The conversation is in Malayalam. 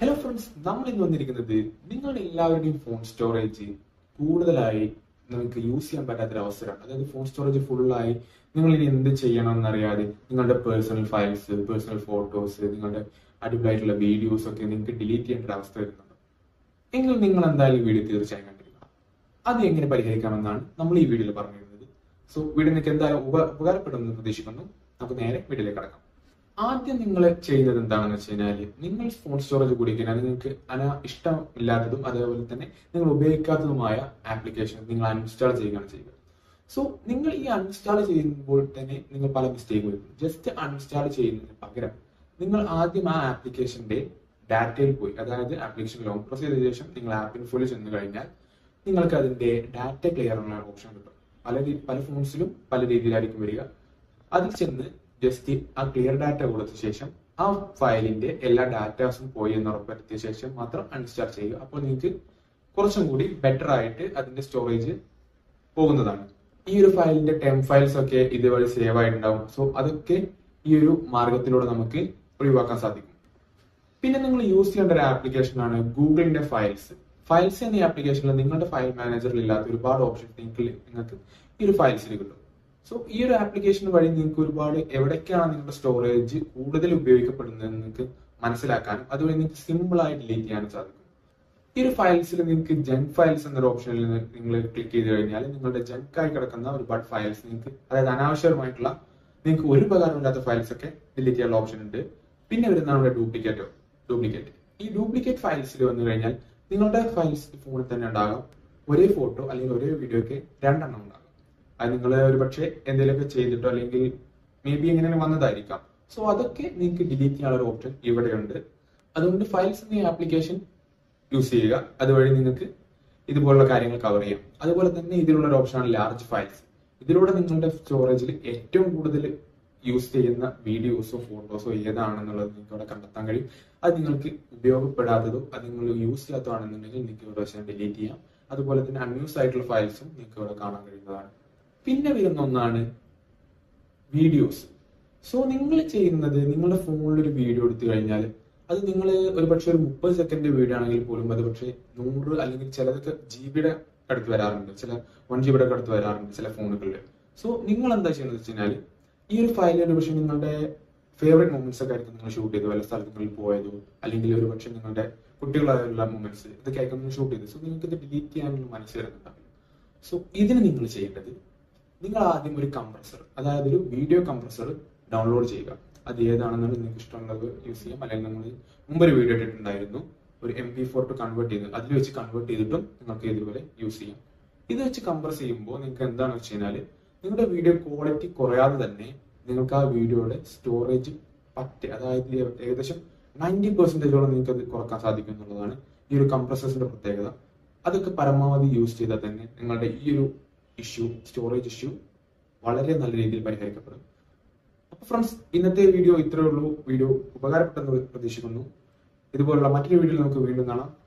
ഹലോ ഫ്രണ്ട്സ്, നമ്മൾ ഇന്ന് വന്നിരിക്കുന്നത് നിങ്ങളുടെ എല്ലാവരുടെയും ഫോൺ സ്റ്റോറേജ് കൂടുതലായി നിങ്ങൾക്ക് യൂസ് ചെയ്യാൻ പറ്റാത്തൊരു അവസരമാണ്. അതായത് ഫോൺ സ്റ്റോറേജ് ഫുള്ളായി നിങ്ങൾ ഇനി എന്ത് ചെയ്യണം എന്നറിയാതെ നിങ്ങളുടെ പേഴ്സണൽ ഫയൽസ്, പേഴ്സണൽ ഫോട്ടോസ്, നിങ്ങളുടെ അടിപൊളിയായിട്ടുള്ള വീഡിയോസ് ഒക്കെ നിങ്ങൾക്ക് ഡിലീറ്റ് ചെയ്യേണ്ട ഒരു അവസ്ഥ വരുന്നുണ്ട്. എങ്കിൽ നിങ്ങൾ എന്തായാലും വീഡിയോ തീർച്ചയായും കണ്ടിരിക്കണം. അത് എങ്ങനെ പരിഹരിക്കാമെന്നാണ് നമ്മൾ ഈ വീഡിയോയിൽ പറഞ്ഞിരുന്നത്. സോ വീഡിയോ നിങ്ങൾക്ക് എന്തായാലും ഉപകാരപ്പെടുമെന്ന് പ്രതീക്ഷിക്കുന്നു. നമുക്ക് നേരെ വീഡിയോയിലേക്ക് കടക്കാം. ആദ്യം നിങ്ങൾ ചെയ്യുന്നത് എന്താണെന്ന് വെച്ച് കഴിഞ്ഞാൽ, നിങ്ങൾ ഫോൺ സ്റ്റോറേജ് കൂടിക്കഴിഞ്ഞാൽ നിങ്ങൾക്ക് ഇഷ്ടമില്ലാത്തതും അതേപോലെ തന്നെ നിങ്ങൾ ഉപയോഗിക്കാത്തതുമായ ആപ്ലിക്കേഷൻ നിങ്ങൾ അൺഇൻസ്റ്റാൾ ചെയ്യുകയാണ് ചെയ്യുക. സോ നിങ്ങൾ ഈ അൺഇൻസ്റ്റാൾ ചെയ്യുമ്പോൾ തന്നെ നിങ്ങൾ പല മിസ്റ്റേക്ക് വരും. ജസ്റ്റ് അൺഇൻസ്റ്റാൾ ചെയ്യുന്നതിന് പകരം നിങ്ങൾ ആദ്യം ആ ആപ്ലിക്കേഷന്റെ ഡാറ്റയിൽ പോയി, അതായത് ആപ്ലിക്കേഷൻ ലോങ് പ്രസ് ചെയ്ത ശേഷം നിങ്ങൾ ആപ്പിന് ഫുള്ള് ചെന്ന് കഴിഞ്ഞാൽ നിങ്ങൾക്ക് അതിന്റെ ഡാറ്റ ക്ലിയർ എന്ന ഓപ്ഷൻ കിട്ടും. പല ഫോൺസിലും പല രീതിയിലായിരിക്കും വരിക. അതിൽ ചെന്ന് ജസ്റ്റ് ആ ക്ലിയർ ഡാറ്റ കൊടുത്ത ശേഷം ആ ഫയലിന്റെ എല്ലാ ഡാറ്റാസും പോയി എന്ന് ഉറപ്പുവരുത്തിയ ശേഷം മാത്രം അൺഇൻസ്റ്റാൾ ചെയ്യുക. അപ്പോൾ നിങ്ങൾക്ക് കുറച്ചും കൂടി ബെറ്റർ ആയിട്ട് അതിന്റെ സ്റ്റോറേജ് പോകുന്നതാണ്. ഈ ഒരു ഫയലിന്റെ ഫയൽസ് ഒക്കെ ഇതുവഴി സേവ് ആയിട്ടുണ്ടാവും. സോ അതൊക്കെ ഈ ഒരു മാർഗത്തിലൂടെ നമുക്ക് ഒഴിവാക്കാൻ സാധിക്കും. പിന്നെ നിങ്ങൾ യൂസ് ചെയ്യേണ്ട ഒരു ആപ്ലിക്കേഷൻ ആണ് ഗൂഗിളിന്റെ ഫയൽസ് എന്ന ആപ്ലിക്കേഷനിൽ നിങ്ങളുടെ ഫയൽ മാനേജറിൽ ഇല്ലാത്ത ഒരുപാട് ഓപ്ഷൻസ് നിങ്ങൾക്ക് ഈ ഒരു ഫയൽസിൽ കിട്ടും. സോ ഈ ഒരു ആപ്ലിക്കേഷൻ വഴി നിങ്ങൾക്ക് ഒരുപാട് എവിടേക്കാണ് നിങ്ങളുടെ സ്റ്റോറേജ് കൂടുതൽ ഉപയോഗിക്കപ്പെടുന്നത് നിങ്ങൾക്ക് മനസ്സിലാക്കാനും അതുവഴി നിങ്ങൾക്ക് സിമ്പിൾ ആയി ഡിലീറ്റ് ചെയ്യാനും സാധിക്കും. ഈ ഒരു ഫയൽസിൽ നിങ്ങൾക്ക് ജങ്ക് ഫയൽസ് എന്നൊരു ഓപ്ഷനിൽ നിങ്ങൾ ക്ലിക്ക് ചെയ്ത് കഴിഞ്ഞാൽ നിങ്ങളുടെ ജങ്ക് ആയി കിടക്കുന്ന ഒരുപാട് ഫയൽസ് നിങ്ങൾക്ക്, അതായത് അനാവശ്യമായിട്ടുള്ള നിങ്ങൾക്ക് ഒരു ഉപകാരമില്ലാത്ത ഫയൽസ് ഒക്കെ ഡിലീറ്റ് ചെയ്യാനുള്ള ഓപ്ഷൻ ഉണ്ട്. പിന്നെ വരുന്ന നമ്മുടെ ഡ്യൂപ്ലിക്കേറ്റ്. ഈ ഡ്യൂപ്ലിക്കേറ്റ് ഫയൽസിൽ വന്നു കഴിഞ്ഞാൽ നിങ്ങളുടെ ഫയൽസ് ഫോണിൽ തന്നെ ഉണ്ടാകാം. ഒരേ ഫോട്ടോ അല്ലെങ്കിൽ ഒരേ വീഡിയോ ഒക്കെ രണ്ടെണ്ണം ഉണ്ടാകും. അത് നിങ്ങൾ ഒരു പക്ഷേ എന്തെങ്കിലുമൊക്കെ ചെയ്തിട്ടോ അല്ലെങ്കിൽ മേ ബി എങ്ങനെ വന്നതായിരിക്കാം. സോ അതൊക്കെ നിങ്ങൾക്ക് ഡിലീറ്റ് ചെയ്യാനുള്ള ഒരു ഓപ്ഷൻ ഇവിടെയുണ്ട്. അതുകൊണ്ട് ഫയൽസ് എന്ന ആപ്ലിക്കേഷൻ യൂസ് ചെയ്യുക. അതുവഴി നിങ്ങൾക്ക് ഇതുപോലുള്ള കാര്യങ്ങൾ കവർ ചെയ്യാം. അതുപോലെ തന്നെ ഇതിലുള്ള ഒരു ഓപ്ഷനാണ് ലാർജ് ഫയൽസ്. ഇതിലൂടെ നിങ്ങളുടെ സ്റ്റോറേജിൽ ഏറ്റവും കൂടുതൽ യൂസ് ചെയ്യുന്ന വീഡിയോസോ ഫോട്ടോസോ ഏതാണെന്നുള്ളത് നിങ്ങൾക്ക് ഇവിടെ കണ്ടെത്താൻ കഴിയും. അത് നിങ്ങൾക്ക് ഉപയോഗപ്പെടാത്തതോ അത് നിങ്ങൾ യൂസ് ചെയ്യാത്തതാണെന്നുണ്ടെങ്കിൽ നിങ്ങൾക്ക് ഇവിടെ വെച്ചാൽ ഡിലീറ്റ് ചെയ്യാം. അതുപോലെ തന്നെ അൺയൂസ് ആയിട്ടുള്ള ഫയൽസും നിങ്ങൾക്ക് ഇവിടെ കാണാൻ കഴിയുന്നതാണ്. പിന്നെ വരുന്ന ഒന്നാണ് വീഡിയോസ്. സോ നിങ്ങൾ ചെയ്യുന്നത്, നിങ്ങളുടെ ഫോണിൽ ഒരു വീഡിയോ എടുത്തു കഴിഞ്ഞാൽ അത് നിങ്ങൾ ഒരു പക്ഷേ ഒരു 30 സെക്കൻഡ് വീഡിയോ ആണെങ്കിൽ പോലും അത് പക്ഷേ 100 അല്ലെങ്കിൽ ചിലതൊക്കെ GB അടുത്ത് വരാറുണ്ട്, ചില 1 GB അടുത്ത് വരാറുണ്ട് ചില ഫോണുകളിൽ. സോ നിങ്ങൾ എന്താ ചെയ്യുന്നത് വെച്ച് കഴിഞ്ഞാൽ ഈ ഒരു ഫയലിൽ ഒരു പക്ഷേ നിങ്ങളുടെ ഫേവറേറ്റ് മൊമെന്റ്സ് ഒക്കെ ആയിരിക്കും നിങ്ങൾ ഷൂട്ട് ചെയ്ത് വല്ല സ്ഥലങ്ങളിൽ പോയതോ അല്ലെങ്കിൽ ഒരു പക്ഷേ നിങ്ങളുടെ കുട്ടികളായുള്ള മൊമെന്റ്സ് ഇതൊക്കെ ആയിരിക്കും നിങ്ങൾ ഷൂട്ട് ചെയ്ത്. സോ നിങ്ങൾക്ക് ഇത് ഡിലീറ്റ് ചെയ്യാനുള്ള മനസ്സ് വരുന്നുണ്ടാവില്ല. സോ ഇതിന് നിങ്ങൾ ചെയ്യേണ്ടത്, നിങ്ങൾ ആദ്യം ഒരു കംപ്രസർ, അതായത് ഒരു വീഡിയോ കംപ്രസർ ഡൗൺലോഡ് ചെയ്യുക. അത് ഏതാണെന്നാണ് നിങ്ങൾക്ക് ഇഷ്ടമുള്ളത് യൂസ് ചെയ്യാം. അല്ലെങ്കിൽ നമ്മൾ മുമ്പൊരു വീഡിയോ ഇട്ടിട്ടുണ്ടായിരുന്നു, ഒരു MP4 കൺവേർട്ട് ചെയ്ത് അതിൽ വെച്ച് കൺവേർട്ട് ചെയ്തിട്ടും നിങ്ങൾക്ക് ഇതുപോലെ യൂസ് ചെയ്യാം. ഇത് വെച്ച് കംപ്രസ് ചെയ്യുമ്പോൾ നിങ്ങൾക്ക് എന്താണെന്ന് വെച്ച് കഴിഞ്ഞാൽ നിങ്ങളുടെ വീഡിയോ ക്വാളിറ്റി കുറയാതെ തന്നെ നിങ്ങൾക്ക് ആ വീഡിയോയുടെ സ്റ്റോറേജ് അതായത് ഏകദേശം 90% നിങ്ങൾക്ക് അത് കുറക്കാൻ സാധിക്കും എന്നുള്ളതാണ് ഈ ഒരു കംപ്രസേഴ്സിന്റെ പ്രത്യേകത. അതൊക്കെ പരമാവധി യൂസ് ചെയ്താൽ തന്നെ നിങ്ങളുടെ ഈ ഒരു സ്റ്റോറേജ് ഇഷ്യൂ വളരെ നല്ല രീതിയിൽ പരിഹരിക്കപ്പെടും. അപ്പൊ ഫ്രണ്ട്സ്, ഇന്നത്തെ വീഡിയോ ഇത്രയേ ഉള്ളൂ. വീഡിയോ ഉപകാരപ്പെട്ടെന്ന് പ്രതീക്ഷിക്കുന്നു. ഇതുപോലുള്ള മറ്റൊരു വീഡിയോയിൽ നമുക്ക് വീണ്ടും കാണാം.